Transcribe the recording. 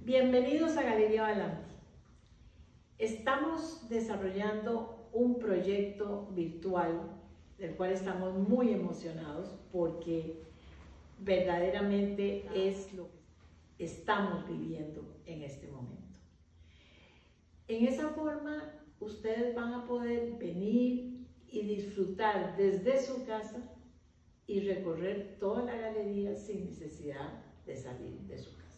Bienvenidos a Galería Balanti. Estamos desarrollando un proyecto virtual del cual estamos muy emocionados porque verdaderamente es lo que estamos viviendo en este momento. En esa forma, ustedes van a poder venir y disfrutar desde su casa y recorrer toda la galería sin necesidad de salir de su casa.